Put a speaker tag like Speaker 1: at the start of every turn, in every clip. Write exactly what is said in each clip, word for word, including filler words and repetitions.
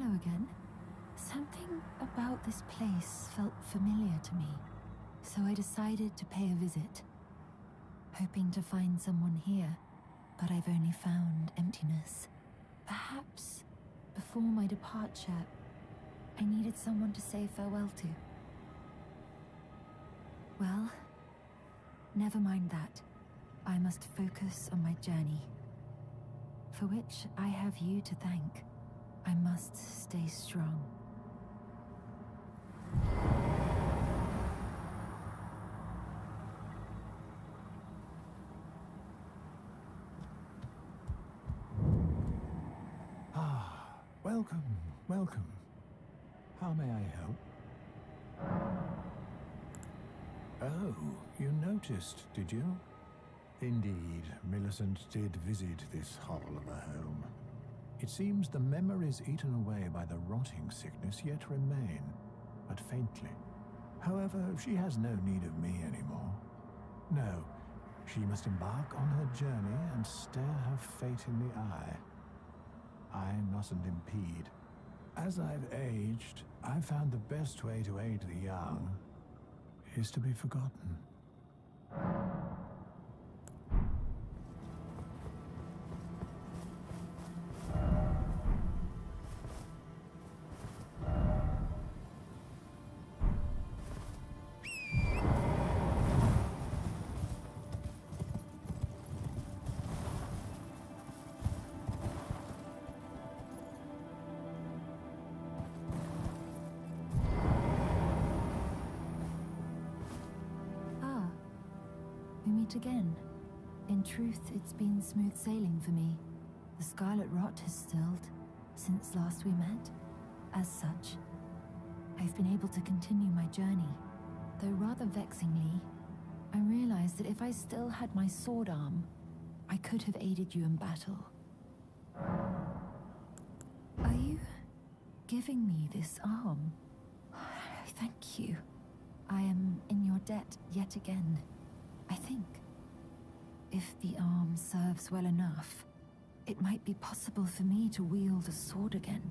Speaker 1: Hello again. Something about this place felt familiar to me, so I decided to pay a visit. Hoping to find someone here, but I've only found emptiness. Perhaps, before my departure, I needed someone to say farewell to. Well, never mind that. I must focus on my journey, for which I have you to thank. I must stay strong.
Speaker 2: Ah, welcome, welcome. How may I help? Oh, you noticed, did you? Indeed, Millicent did visit this hovel of a home. It seems the memories eaten away by the rotting sickness yet remain, but faintly. However, she has no need of me anymore. No, she must embark on her journey and stare her fate in the eye. I mustn't impede. As I've aged, I've found the best way to aid the young is to be forgotten.
Speaker 1: Again. In truth, it's been smooth sailing for me. The Scarlet Rot has stilled since last we met. As such, I've been able to continue my journey. Though rather vexingly, I realized that if I still had my sword arm, I could have aided you in battle. Are you giving me this arm? Thank you. I am in your debt yet again, I think. If the arm serves well enough, it might be possible for me to wield a sword again.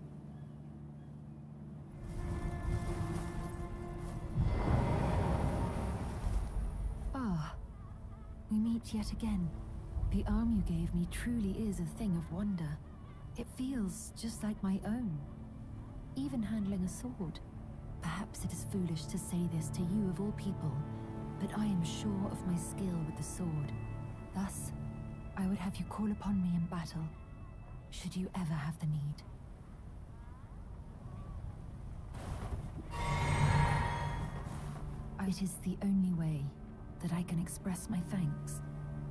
Speaker 1: Ah, we meet yet again. The arm you gave me truly is a thing of wonder. It feels just like my own. Even handling a sword. Perhaps it is foolish to say this to you of all people, but I am sure of my skill with the sword. Thus, I would have you call upon me in battle, should you ever have the need. It is the only way that I can express my thanks.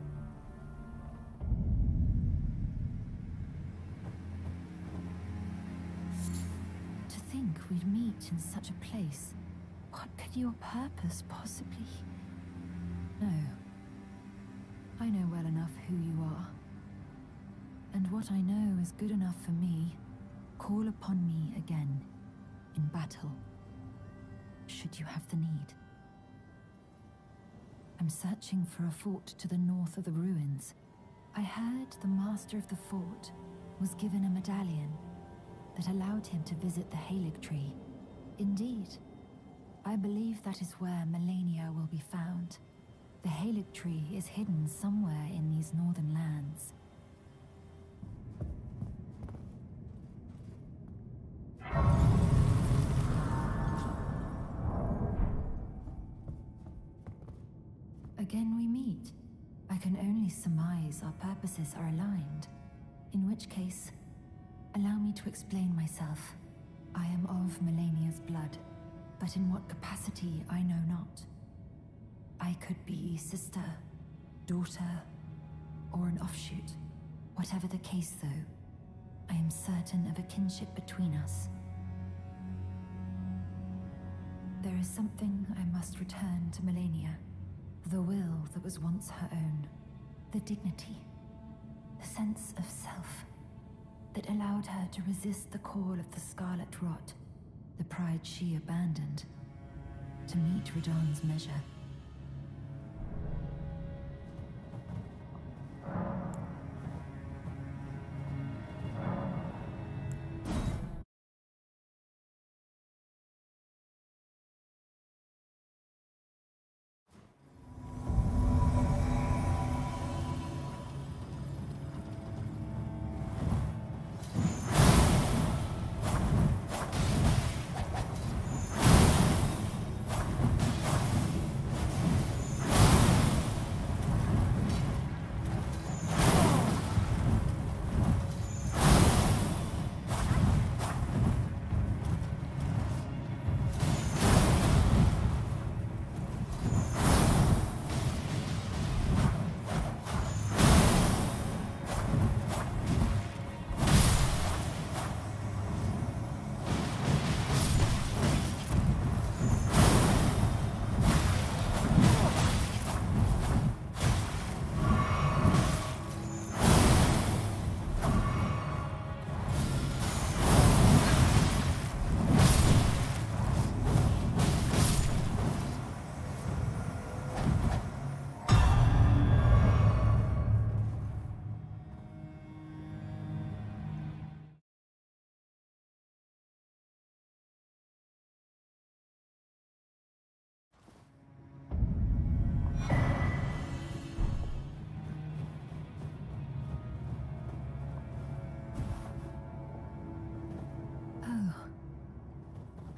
Speaker 1: To think we'd meet in such a place. What could your purpose possibly... No. I know well enough who you are. And what I know is good enough for me. Call upon me again, in battle, should you have the need. I'm searching for a fort to the north of the ruins. I heard the master of the fort was given a medallion that allowed him to visit the Haligtree. Indeed, I believe that is where Malenia will be found. The Haligtree is hidden somewhere in these northern lands. Again we meet. I can only surmise our purposes are aligned. In which case, allow me to explain myself. I am of Malenia's blood, but in what capacity I know not. I could be sister, daughter, or an offshoot. Whatever the case, though, I am certain of a kinship between us. There is something I must return to Malenia. The will that was once her own. The dignity, the sense of self that allowed her to resist the call of the Scarlet Rot, the pride she abandoned, to meet Radahn's measure.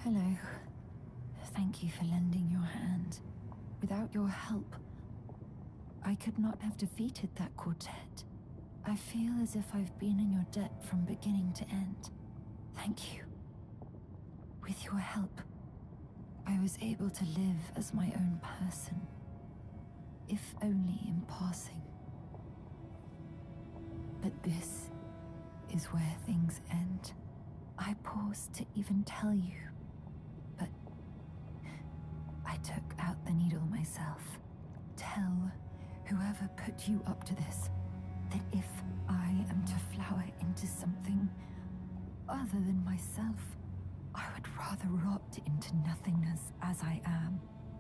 Speaker 1: Hello. Thank you for lending your hand. Without your help, I could not have defeated that quartet. I feel as if I've been in your debt from beginning to end. Thank you. With your help, I was able to live as my own person, if only in passing. But this is where things end. I pause to even tell you, but I took out the needle myself. Tell whoever put you up to this that if I am to flower into something other than myself, I would rather rot into nothingness as I am.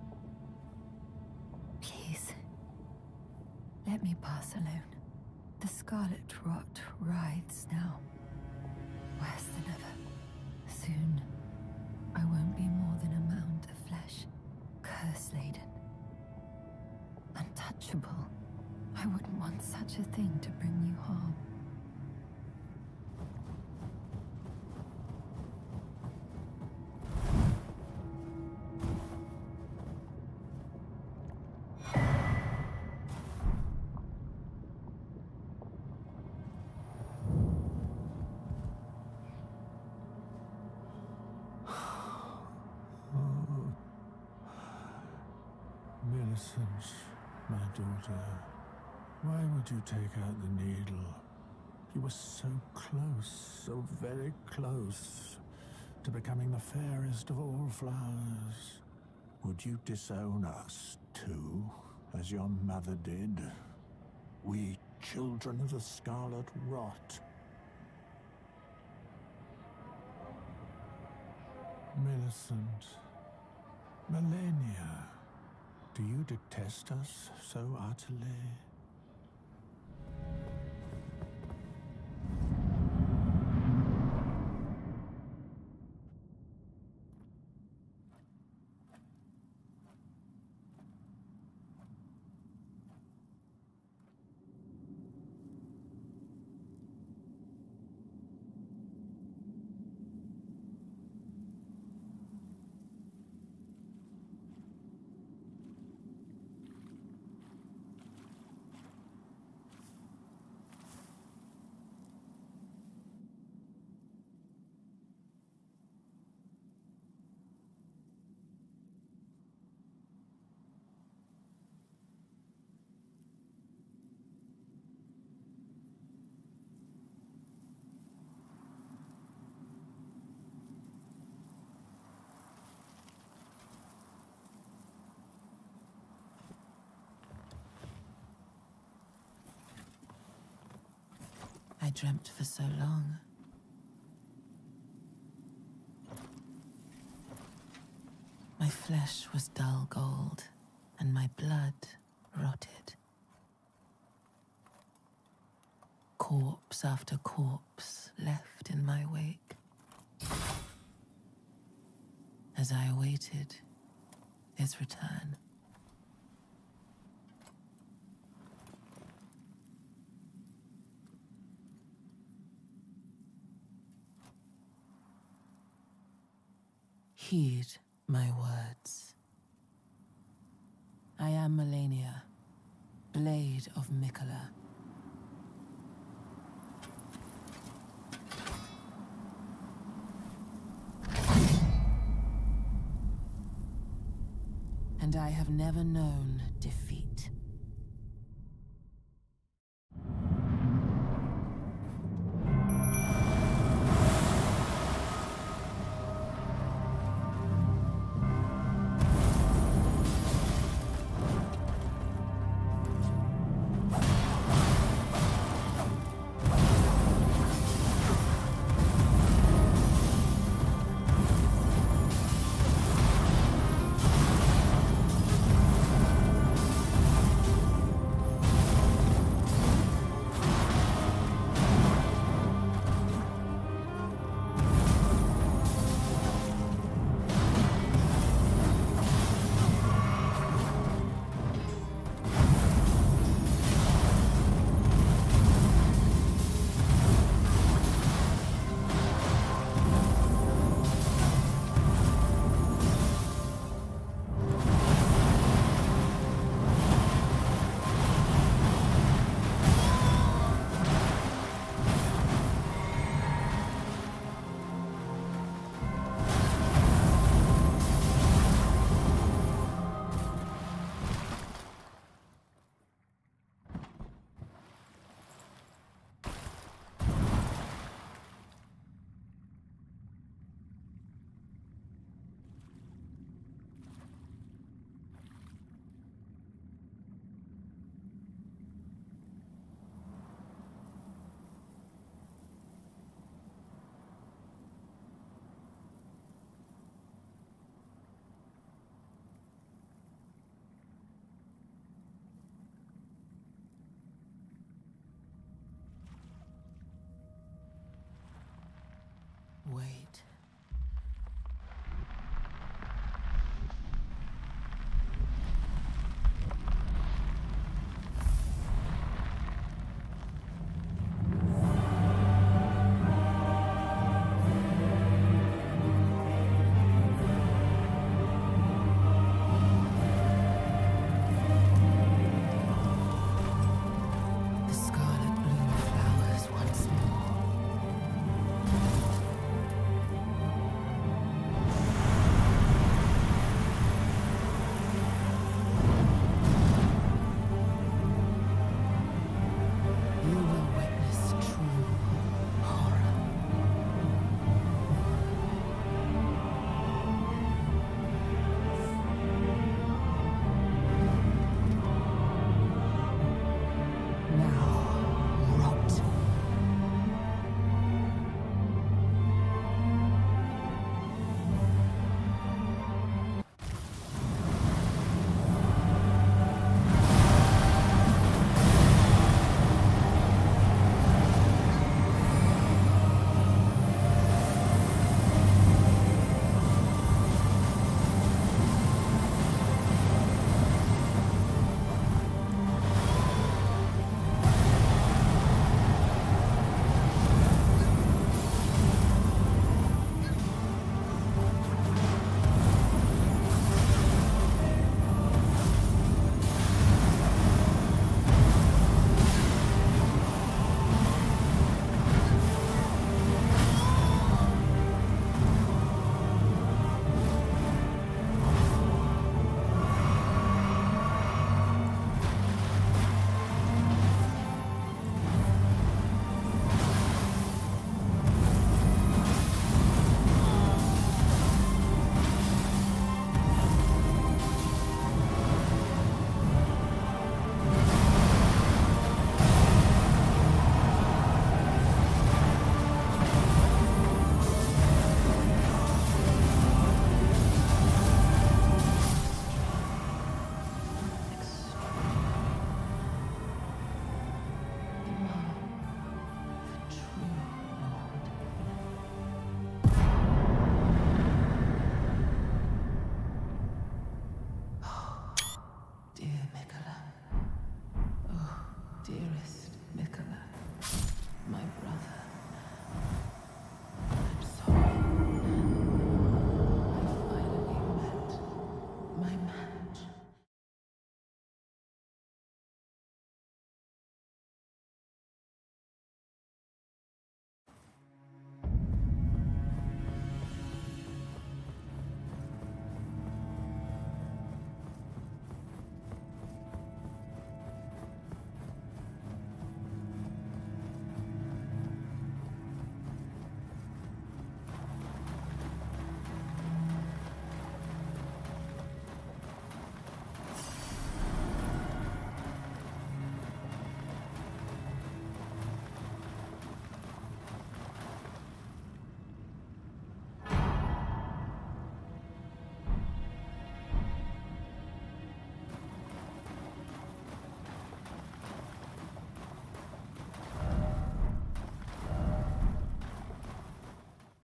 Speaker 1: Please, let me pass alone. The scarlet rot writhes now, worse than ever. Soon, I won't be more than a mound of flesh, curse-laden. Untouchable. I wouldn't want such a thing to bring you harm.
Speaker 2: Millicent, my daughter, why would you take out the needle? You were so close, so very close, to becoming the fairest of all flowers. Would you disown us, too, as your mother did? We, children of the Scarlet Rot. Millicent, Malenia, do you detest us so utterly?
Speaker 3: I dreamt for so long. My flesh was dull gold, and my blood rotted. Corpse after corpse left in my wake. As I awaited his return. Heed my words. I am Malenia, Blade of Miquella. And I have never known defeat. Wait.